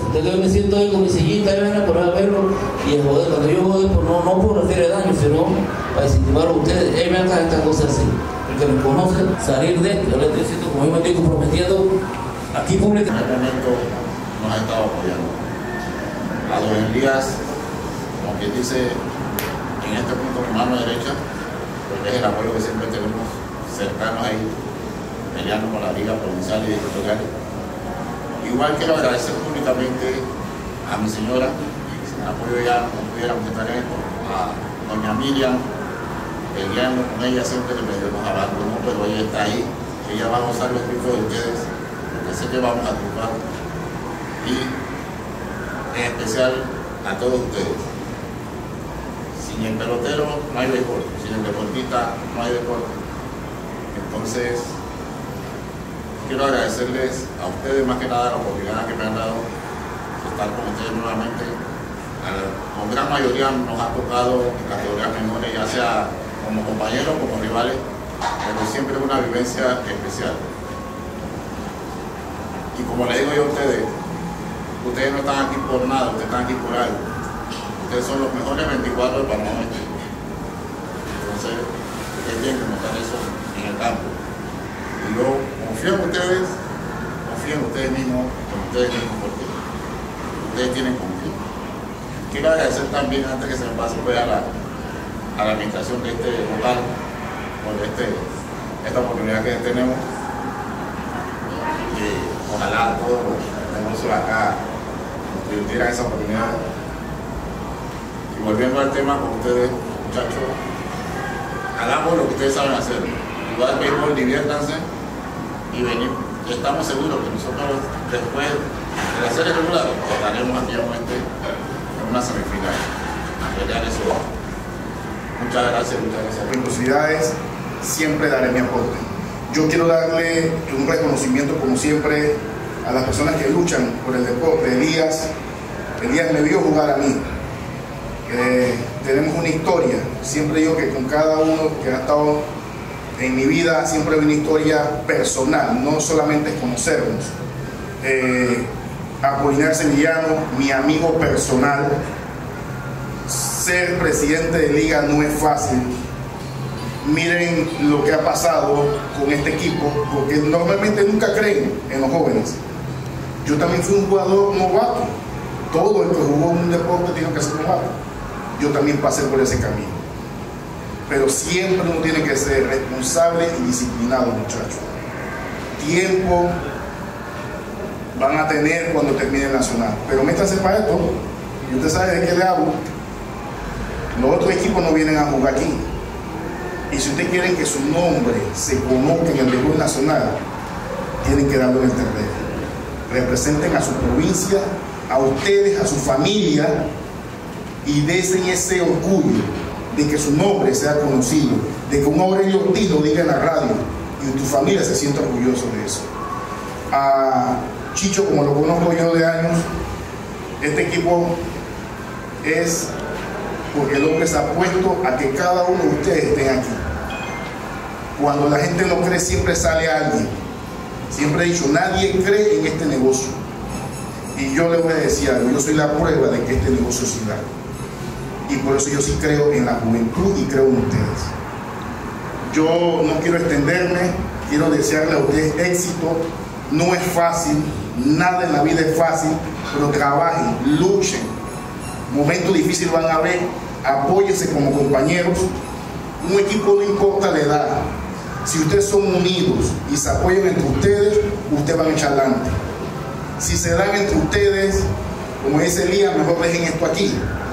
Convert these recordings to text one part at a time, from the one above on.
Entonces yo me siento ahí con mi sillita, y van a poner a verlo, y a joder, cuando yo joder, pues no por hacerle daño, sino para incentivar a ustedes, me hagan estas cosas así. El que me conoce, salir de, yo le estoy diciendo, como yo me estoy comprometiendo, aquí públicamente. En este momento nos ha estado apoyando. A don Elías, como quien dice, en este punto mi mano derecha, porque es el apoyo que siempre tenemos cercanos ahí, peleando con la Liga Provincial y Territorial. Igual quiero agradecer públicamente a mi señora, y sin apoyo ya no pudiéramos estar en esto, a doña Miriam, peleando con ella siempre que me debemos abandonar, pero ella está ahí, ella va a gozar los triunfos de ustedes, porque sé que vamos a triunfar, y en especial a todos ustedes. Sin el pelotero no hay béisbol, sin el deportista no hay deporte. Entonces, quiero agradecerles a ustedes más que nada la oportunidad que me han dado de estar con ustedes nuevamente. Con gran mayoría nos ha tocado en categorías menores, ya sea como compañeros, como rivales, pero siempre es una vivencia especial. Y como le digo yo a ustedes, ustedes no están aquí por nada, ustedes están aquí por algo. Ustedes son los mejores 24 del Panamá Oeste. Entonces, es bien que notar eso en el campo. Y yo confío en ustedes mismos, porque ustedes tienen confianza. Quiero agradecer también, antes que se me pase, pues, a la administración de este local por esta oportunidad que tenemos. Ojalá todos los negocios acá nos permitieran esa oportunidad. Y volviendo al tema con ustedes, muchachos, hagamos lo que ustedes saben hacer. Igual béisbol, diviértanse y venir. Estamos seguros que nosotros, después de la serie regular, estaremos aquí en una semifinal. A pelear eso. Muchas gracias. Velocidades, siempre daré mi aporte. Yo quiero darle un reconocimiento, como siempre, a las personas que luchan por el deporte. Elías me vio jugar a mí. Tenemos una historia. Siempre digo que con cada uno que ha estado en mi vida, siempre hay una historia personal, no solamente conocernos. Apolinar Sevillano, mi amigo personal. Ser presidente de liga no es fácil. Miren lo que ha pasado con este equipo, porque normalmente nunca creen en los jóvenes. Yo también fui un jugador novato. Todo el que jugó en un deporte tiene que ser novato. Yo también pasé por ese camino. Pero siempre uno tiene que ser responsable y disciplinado, muchachos. Tiempo van a tener cuando termine el nacional. Pero métanse para esto. Y usted sabe de qué le hablo. Los otros equipos no vienen a jugar aquí. Y si ustedes quieren que su nombre se conozca en el béisbol nacional, tienen que darlo en el terreno. Representen a su provincia, a ustedes, a su familia, y desen ese orgullo de que su nombre sea conocido, de que un Aurelio Ortiz lo diga en la radio y tu familia se sienta orgulloso de eso. A Chicho, como lo conozco yo de años, este equipo es porque el hombre se ha puesto a que cada uno de ustedes estén aquí. Cuando la gente no cree, siempre sale alguien. Siempre he dicho, nadie cree en este negocio. Y yo le voy a decir algo, yo soy la prueba de que este negocio sí da. Y por eso yo sí creo en la juventud y creo en ustedes. Yo no quiero extenderme, quiero desearle a ustedes éxito. No es fácil, nada en la vida es fácil, pero trabajen, luchen. Momentos difíciles van a haber, apóyense como compañeros. Un equipo no importa la edad. Si ustedes son unidos y se apoyan entre ustedes, ustedes van a echar adelante. Si se dan entre ustedes, como dice Elías, mejor dejen esto aquí.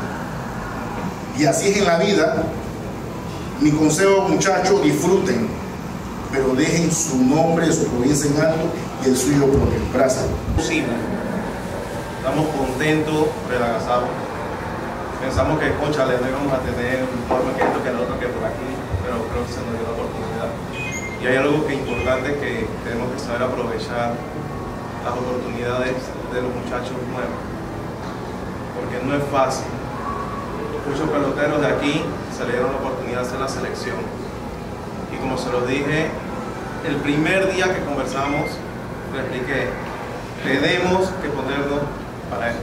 Y así es en la vida. Mi consejo, muchachos, disfruten, pero dejen su nombre, su provincia en alto y el suyo propio. Gracias. Estamos contentos, relajados. Pensamos que, cónchale, no íbamos a tener un informe que esto, que el otro, que por aquí, pero creo que se nos dio la oportunidad. Y hay algo que es importante, que tenemos que saber aprovechar las oportunidades de los muchachos nuevos, porque no es fácil. Muchos peloteros de aquí se le dieron la oportunidad de hacer la selección. Y como se los dije, el primer día que conversamos, le expliqué, tenemos que ponernos para esto.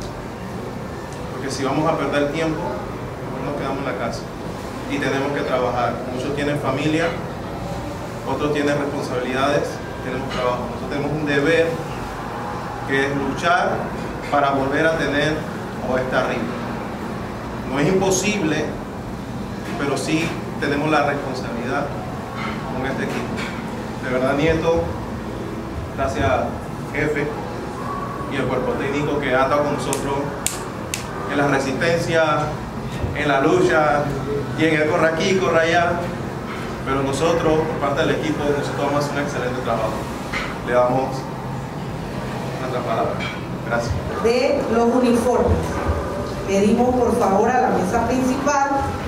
porque si vamos a perder tiempo, mejor nos quedamos en la casa. Y tenemos que trabajar. Muchos tienen familia, otros tienen responsabilidades, tenemos trabajo. Nosotros tenemos un deber que es luchar para volver a tener o estar arriba. No es imposible, pero sí tenemos la responsabilidad con este equipo. De verdad, Nieto, gracias jefe y el cuerpo técnico que ha estado con nosotros en la resistencia, en la lucha y en el corre aquí, corre allá. Pero nosotros, por parte del equipo, nosotros vamos a hacer un excelente trabajo. Le damos nuestra palabra. Gracias. De los uniformes. Pedimos por favor a la mesa principal